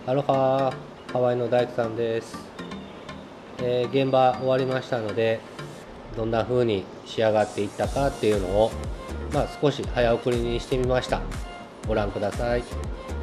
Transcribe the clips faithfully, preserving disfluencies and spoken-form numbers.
アロハ、ハワイの大工さんです。えー現場終わりましたので、どんな風に仕上がっていったかっていうのを、まあ、少し早送りにしてみました。ご覧ください。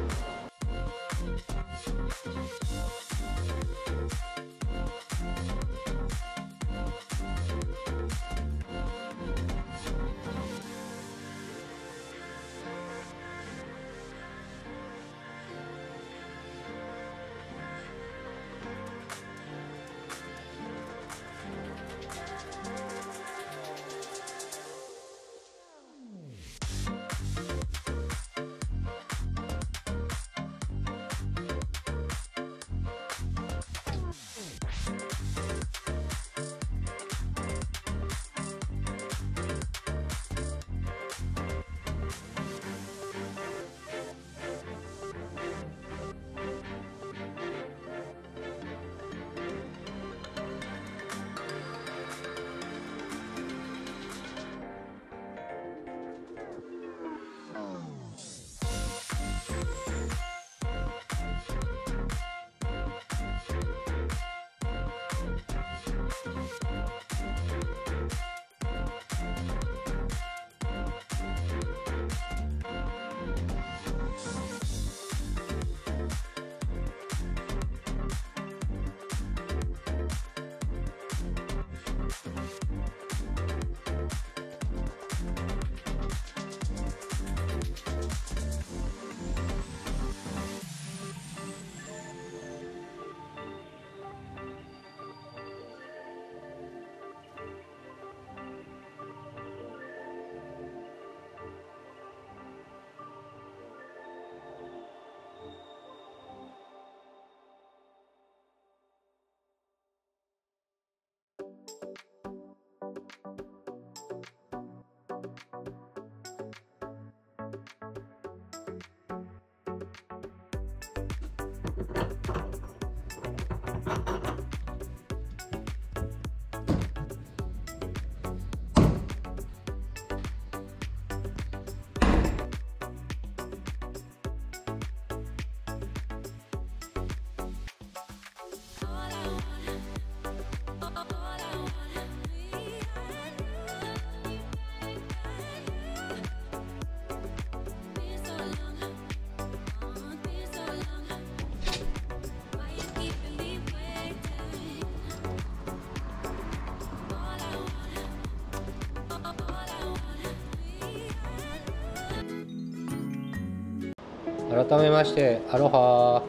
改めましてアロハ、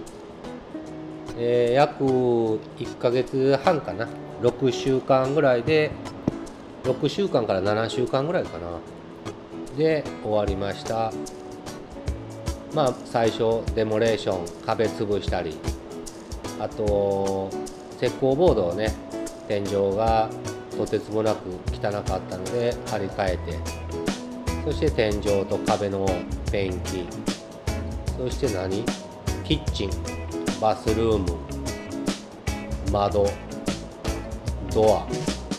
えー約いっかげつはんかな、ろくしゅうかんぐらいで、ろくしゅうかんからななしゅうかんぐらいかなで終わりました。まあ最初デモレーション、壁潰したり、あと石膏ボードをね、天井がとてつもなく汚かったので張り替えて、そして天井と壁のペンキ、そして何キッチン、バスルーム、窓、ドア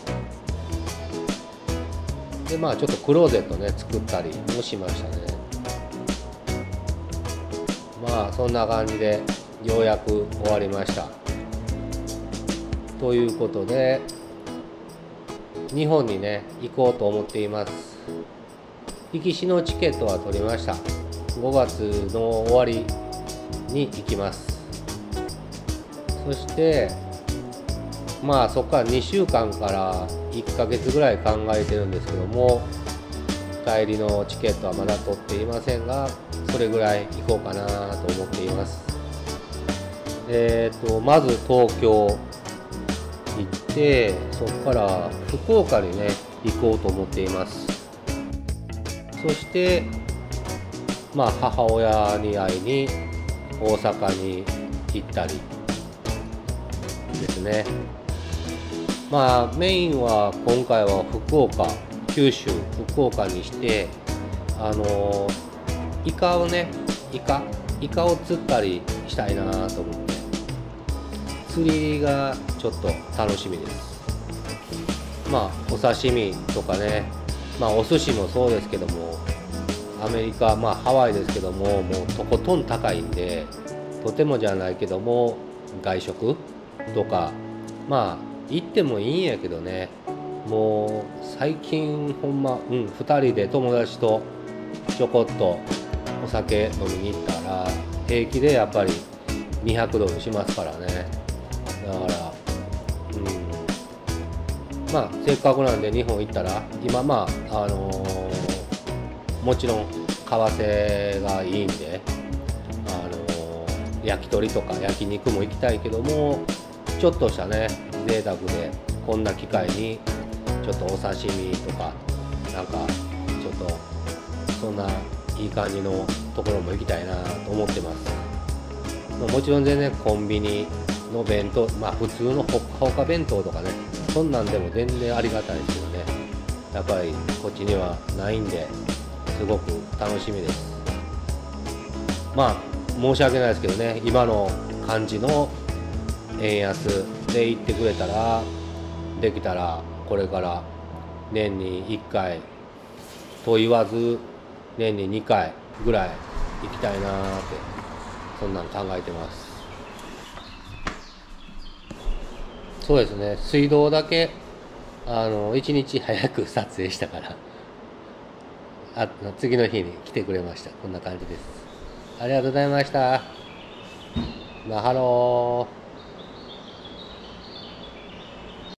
で、まあちょっとクローゼットね作ったりもしましたね。まあそんな感じでようやく終わりました。ということで日本にね行こうと思っています。行きしのチケットは取りました。ごがつの終わりに行きます。そしてまあそこからにしゅうかんからいっかげつぐらい考えてるんですけども、帰りのチケットはまだ取っていませんが、それぐらい行こうかなと思っています。えっとまず東京行って、そこから福岡にね行こうと思っています。そしてまあ母親に会いに大阪に行ったりですね。まあメインは今回は福岡、九州福岡にして、あのイカをねイカイカを釣ったりしたいなと思って、釣りがちょっと楽しみです。まあお刺身とかね、まあお寿司もそうですけども、アメリカ、まあハワイですけども、もうとことん高いんで、 とてもじゃないけども外食とかまあ行ってもいいんやけどね、もう最近ほんま、うん、ふたりで友達とちょこっとお酒飲みに行ったら平気でやっぱりにひゃくドルしますからね。だからうんまあせっかくなんで日本行ったら今まああのー、もちろん為替がいいんで、あのー、焼き鳥とか焼肉も行きたいけども、ちょっとしたね贅沢でこんな機会にちょっとお刺身とかなんかちょっとそんないい感じのところも行きたいなと思ってます。もちろん全然コンビニの弁当、まあ普通のほっかほか弁当とかね、そんなんでも全然ありがたいですけどね、やっぱりこっちにはないんですごく楽しみです。まあ申し訳ないですけどね、今の感じの円安で行ってくれたら、できたらこれから年にいっかいと言わず年ににかいぐらい行きたいなーって、そんなん考えてます。そうですね、水道だけあのいちにち早く撮影したから、あ次の日に来てくれました。こんな感じです。ありがとうございました。マハロー。